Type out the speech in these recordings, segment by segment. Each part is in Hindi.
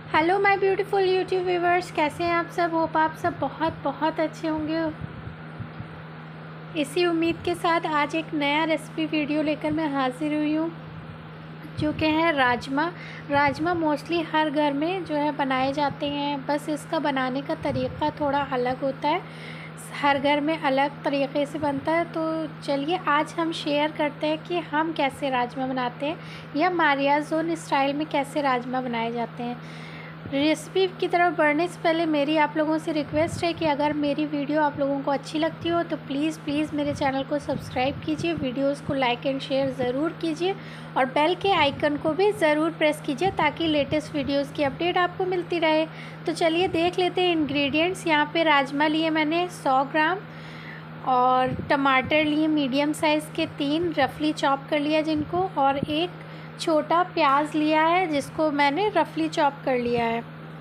Hello my beautiful YouTube viewers, कैसे हैं आप सब। होप आप सब बहुत बहुत अच्छे होंगे। इसी उम्मीद के साथ आज एक नया रेसिपी वीडियो लेकर मैं हाजिर हुई हूँ, जो कि है राजमा मोस्टली हर घर में जो है बनाए जाते हैं। बस इसका बनाने का तरीक़ा थोड़ा अलग होता है, हर घर में अलग तरीक़े से बनता है। तो चलिए आज हम शेयर करते हैं कि हम कैसे राजमा बनाते हैं या मारियाज़ोन स्टाइल में कैसे राजमा बनाए जाते हैं। रेसिपी की तरफ बढ़ने से पहले मेरी आप लोगों से रिक्वेस्ट है कि अगर मेरी वीडियो आप लोगों को अच्छी लगती हो तो प्लीज़ मेरे चैनल को सब्सक्राइब कीजिए, वीडियोस को लाइक एंड शेयर ज़रूर कीजिए और बेल के आइकन को भी ज़रूर प्रेस कीजिए ताकि लेटेस्ट वीडियोस की अपडेट आपको मिलती रहे। तो चलिए देख लेते हैं इंग्रेडिएंट्स। यहाँ पे राजमा लिए मैंने 100 ग्राम और टमाटर लिए मीडियम साइज़ के 3 रफली चॉप कर लिया जिनको, और एक छोटा प्याज लिया है जिसको मैंने रफली चॉप कर लिया है।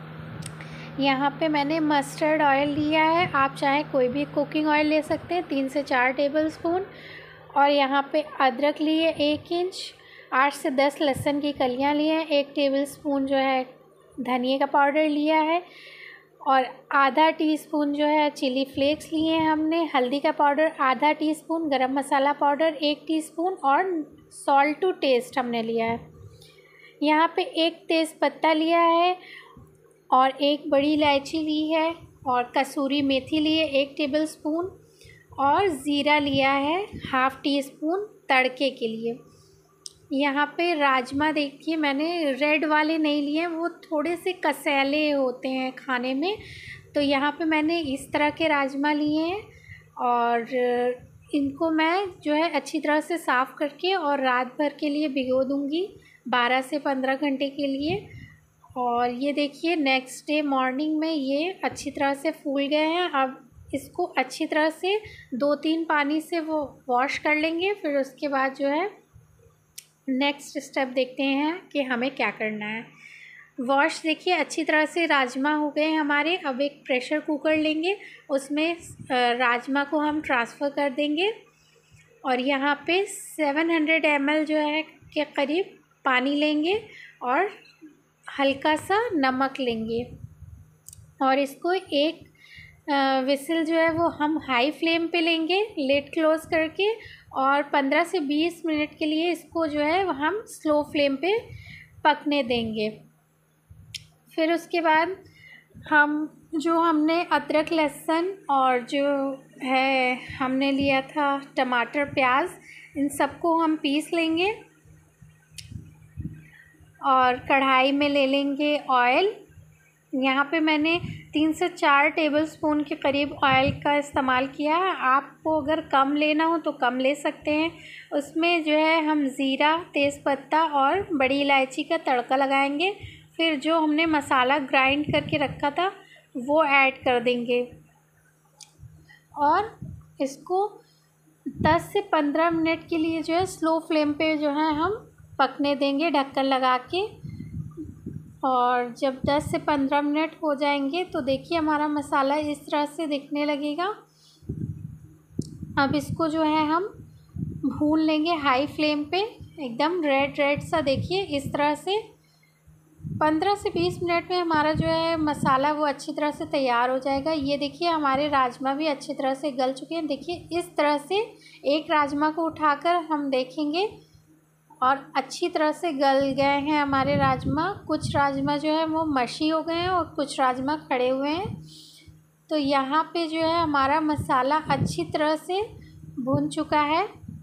यहाँ पे मैंने मस्टर्ड ऑयल लिया है, आप चाहे कोई भी कुकिंग ऑयल ले सकते हैं, 3 से 4 टेबलस्पून। और यहाँ पे अदरक लिए 1 इंच, 8 से 10 लहसुन की कलियाँ लिए हैं, 1 टेबलस्पून जो है धनिया का पाउडर लिया है, और आधा टीस्पून जो है चिली फ्लेक्स लिए हैं हमने, हल्दी का पाउडर आधा teaspoon, garam masala powder 1 teaspoon और सॉल्ट टू टेस्ट हमने लिया है। यहाँ पे 1 तेज़पत्ता लिया है और 1 बड़ी इलायची ली है, और कसूरी मेथी लिए 1 टेबलस्पून, और ज़ीरा लिया है ½ टीस्पून तड़के के लिए। यहाँ पे राजमा देखिए मैंने रेड वाले नहीं लिए, वो थोड़े से कसैले होते हैं खाने में, तो यहाँ पे मैंने इस तरह के राजमा लिए हैं। और इनको मैं जो है अच्छी तरह से साफ़ करके और रात भर के लिए भिगो दूँगी, 12 से 15 घंटे के लिए। और ये देखिए नेक्स्ट डे मॉर्निंग में ये अच्छी तरह से फूल गए हैं। अब इसको अच्छी तरह से 2-3 पानी से वो वॉश कर लेंगे। फिर उसके बाद जो है नेक्स्ट स्टेप देखते हैं कि हमें क्या करना है। वॉश देखिए अच्छी तरह से राजमा हो गए हमारे। अब एक प्रेशर कुकर लेंगे, उसमें राजमा को हम ट्रांसफ़र कर देंगे, और यहाँ पे 700 ml जो है के करीब पानी लेंगे और हल्का सा नमक लेंगे, और इसको एक विसिल जो है वो हम हाई फ्लेम पे लेंगे लिड क्लोज़ करके, और 15 से 20 मिनट के लिए इसको जो है हम स्लो फ्लेम पे पकने देंगे। फिर उसके बाद हमने अदरक लहसुन और जो है हमने लिया था टमाटर प्याज, इन सबको हम पीस लेंगे, और कढ़ाई में ले लेंगे ऑयल। यहाँ पे मैंने 3 से 4 टेबलस्पून के करीब ऑयल का इस्तेमाल किया है। आपको अगर कम लेना हो तो कम ले सकते हैं। उसमें जो है हम ज़ीरा, तेज़पत्ता और बड़ी इलायची का तड़का लगाएंगे। फिर जो हमने मसाला ग्राइंड करके रखा था वो ऐड कर देंगे, और इसको 10 से 15 मिनट के लिए जो है स्लो फ्लेम पे जो है हम पकने देंगे ढक्कन लगा के। और जब 10 से 15 मिनट हो जाएंगे तो देखिए हमारा मसाला इस तरह से दिखने लगेगा। अब इसको जो है हम भून लेंगे हाई फ्लेम पे, एकदम रेड सा, देखिए इस तरह से। 15 से 20 मिनट में हमारा जो है मसाला वो अच्छी तरह से तैयार हो जाएगा। ये देखिए हमारे राजमा भी अच्छी तरह से गल चुके हैं। देखिए इस तरह से एक राजमा को उठाकर हम देखेंगे, और अच्छी तरह से गल गए हैं हमारे राजमा। कुछ राजमा जो है वो मशी हो गए हैं और कुछ राजमा खड़े हुए हैं। तो यहाँ पे जो है हमारा मसाला अच्छी तरह से भून चुका है।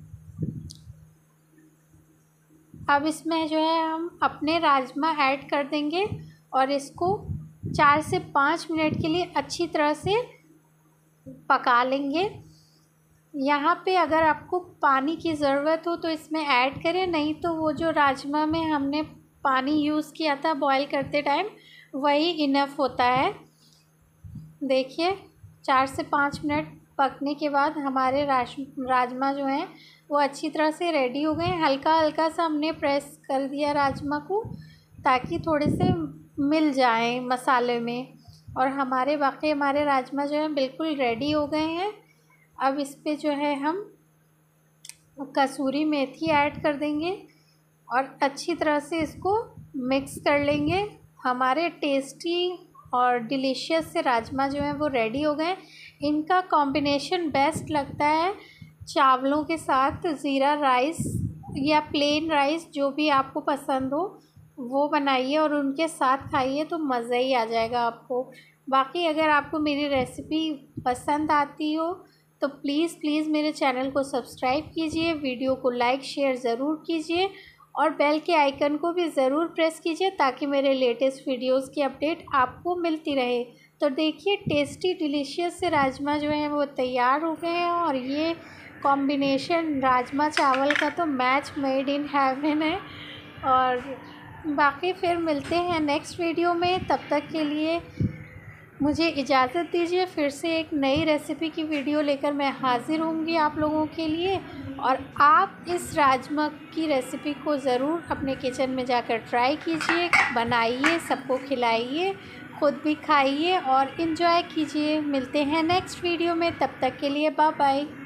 अब इसमें जो है हम अपने राजमा ऐड कर देंगे, और इसको 4 से 5 मिनट के लिए अच्छी तरह से पका लेंगे। यहाँ पे अगर आपको पानी की ज़रूरत हो तो इसमें ऐड करें, नहीं तो वो जो राजमा में हमने पानी यूज़ किया था बॉईल करते टाइम वही इनफ होता है। देखिए 4 से 5 मिनट पकने के बाद हमारे राजमा जो हैं वो अच्छी तरह से रेडी हो गए हैं। हल्का सा हमने प्रेस कर दिया राजमा को ताकि थोड़े से मिल जाएं मसाले में, और हमारे राजमा जो हैं बिल्कुल रेडी हो गए हैं। अब इस पे जो है हम कसूरी मेथी ऐड कर देंगे और अच्छी तरह से इसको मिक्स कर लेंगे हमारे टेस्टी और डिलीशियस से राजमा जो हैं वो रेडी हो गए। इनका कॉम्बिनेशन बेस्ट लगता है चावलों के साथ। ज़ीरा राइस या प्लेन राइस जो भी आपको पसंद हो वो बनाइए और उनके साथ खाइए तो मज़ा ही आ जाएगा आपको। बाकी अगर आपको मेरी रेसिपी पसंद आती हो तो प्लीज़ मेरे चैनल को सब्सक्राइब कीजिए, वीडियो को लाइक शेयर ज़रूर कीजिए और बेल के आइकन को भी ज़रूर प्रेस कीजिए ताकि मेरे लेटेस्ट वीडियोस की अपडेट आपको मिलती रहे। तो देखिए टेस्टी डिलीशियस से राजमा जो हैं वो तैयार हो गए हैं और ये कॉम्बिनेशन राजमा चावल का तो मैच मेड इन हेवन है। और बाकी फिर मिलते हैं नेक्स्ट वीडियो में, तब तक के लिए मुझे इजाज़त दीजिए। फिर से एक नई रेसिपी की वीडियो लेकर मैं हाज़िर होंगी आप लोगों के लिए। और आप इस राजमा की रेसिपी को ज़रूर अपने किचन में जाकर ट्राई कीजिए, बनाइए, सबको खिलाइए, ख़ुद भी खाइए और इन्जॉय कीजिए। मिलते हैं नेक्स्ट वीडियो में, तब तक के लिए बाय बाय।